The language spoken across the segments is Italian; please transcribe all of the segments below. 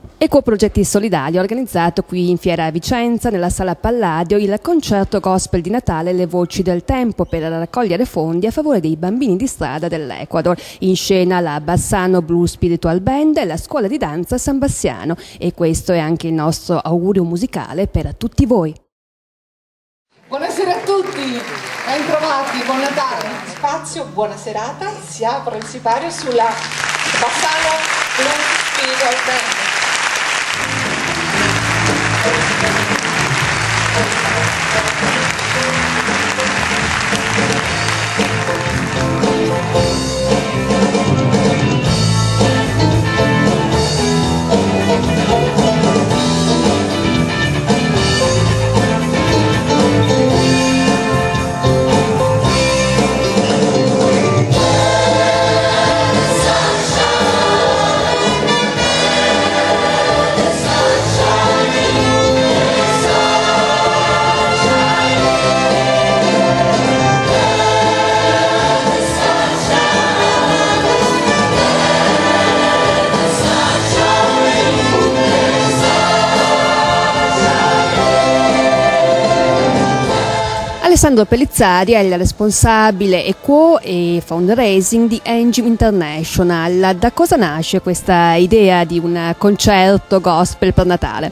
Equo Progetti Solidali ha organizzato qui in Fiera a Vicenza, nella Sala Palladio, il concerto gospel di Natale Le Voci del Tempo per raccogliere fondi a favore dei bambini di strada dell'Ecuador. In scena la Bassano Blues Spiritual Band e la scuola di danza San Bassiano. E questo è anche il nostro augurio musicale per tutti voi. Buonasera a tutti, ben trovati, buon Natale. Spazio, buona serata, si apre il sipario sulla Bassano Blues Spiritual Band. Alessandro Pellizzari è il responsabile Equo e fundraising di Engine International. Da cosa nasce questa idea di un concerto gospel per Natale?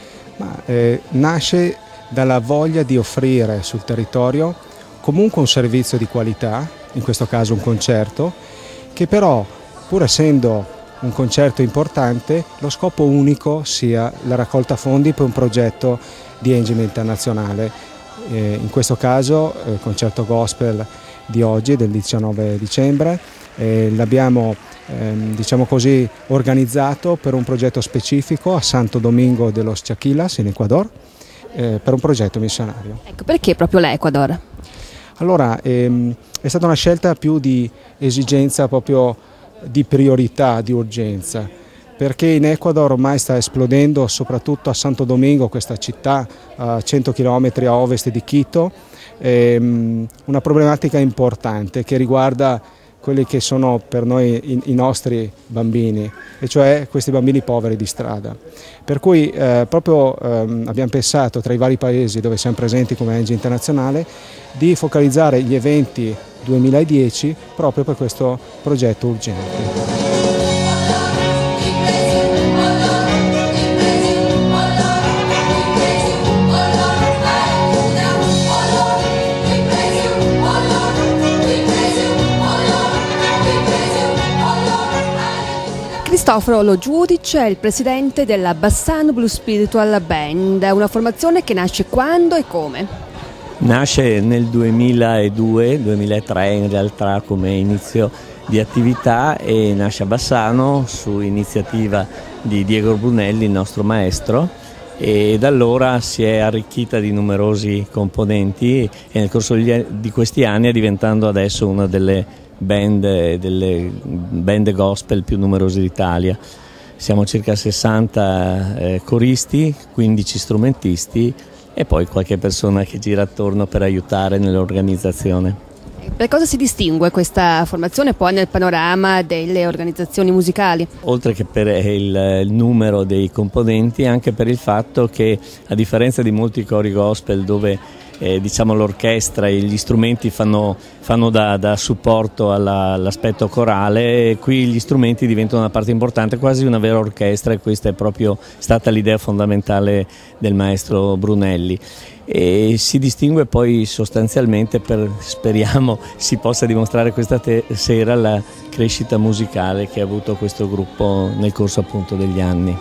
Nasce dalla voglia di offrire sul territorio comunque un servizio di qualità, in questo caso un concerto, che però, pur essendo un concerto importante, lo scopo unico sia la raccolta fondi per un progetto di Engine Internazionale. In questo caso il concerto gospel di oggi, del 19 dicembre, l'abbiamo diciamo così, organizzato per un progetto specifico a Santo Domingo de los Chaquilas in Ecuador, per un progetto missionario. Ecco, perché proprio l'Ecuador? Allora, è stata una scelta più di esigenza, proprio di priorità, di urgenza, perché in Ecuador ormai sta esplodendo, soprattutto a Santo Domingo, questa città a 100 km a ovest di Quito, una problematica importante che riguarda quelli che sono per noi i nostri bambini, e cioè questi bambini poveri di strada. Per cui proprio abbiamo pensato, tra i vari paesi dove siamo presenti come Engine Internazionale, di focalizzare gli eventi 2010 proprio per questo progetto urgente. Cristoforo Lo Giudice è il presidente della Bassano Blues Spiritual Band, una formazione che nasce quando e come? Nasce nel 2002-2003 in realtà come inizio di attività, e nasce a Bassano su iniziativa di Diego Brunelli, il nostro maestro, e da allora si è arricchita di numerosi componenti e nel corso di questi anni è diventando adesso una delle band gospel più numerose d'Italia. Siamo circa 60 coristi, 15 strumentisti e poi qualche persona che gira attorno per aiutare nell'organizzazione. Per cosa si distingue questa formazione poi nel panorama delle organizzazioni musicali? Oltre che per il numero dei componenti, anche per il fatto che, a differenza di molti cori gospel dove diciamo l'orchestra e gli strumenti fanno da supporto all'aspetto corale, qui gli strumenti diventano una parte importante, quasi una vera orchestra, e questa è proprio stata l'idea fondamentale del maestro Brunelli. E si distingue poi sostanzialmente speriamo si possa dimostrare questa sera la crescita musicale che ha avuto questo gruppo nel corso appunto degli anni.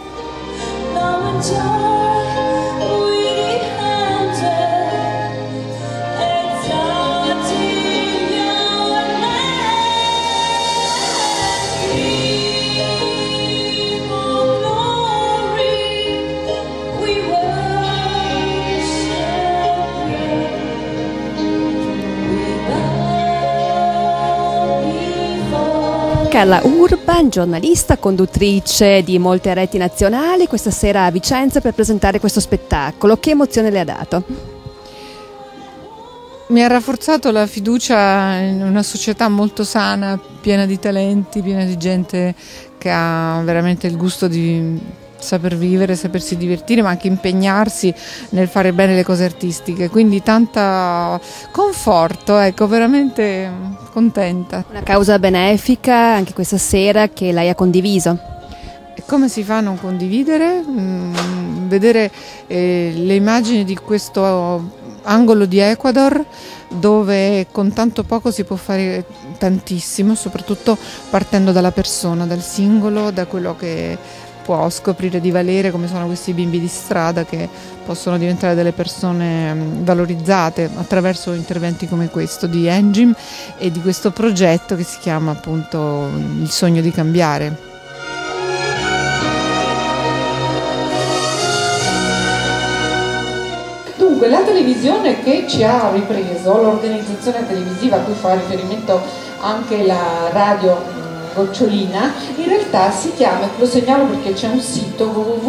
Carla Urban, giornalista, conduttrice di molte reti nazionali, questa sera a Vicenza per presentare questo spettacolo. Che emozione le ha dato? Mi ha rafforzato la fiducia in una società molto sana, piena di talenti, piena di gente che ha veramente il gusto di saper vivere, sapersi divertire, ma anche impegnarsi nel fare bene le cose artistiche, quindi tanta conforto, ecco, veramente contenta. Una causa benefica anche questa sera che lei ha condiviso. E come si fa a non condividere? Vedere le immagini di questo angolo di Ecuador, dove con tanto poco si può fare tantissimo, soprattutto partendo dalla persona, dal singolo, da quello che può scoprire di valere, come sono questi bimbi di strada che possono diventare delle persone valorizzate attraverso interventi come questo di Engim e di questo progetto che si chiama appunto Il sogno di cambiare. Dunque, la televisione che ci ha ripreso, l'organizzazione televisiva a cui fa riferimento anche la radio Gocciolina, in realtà si chiama, lo segnalo perché c'è un sito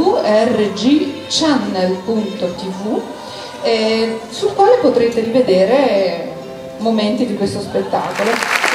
www.rgchannel.tv sul quale potrete rivedere momenti di questo spettacolo.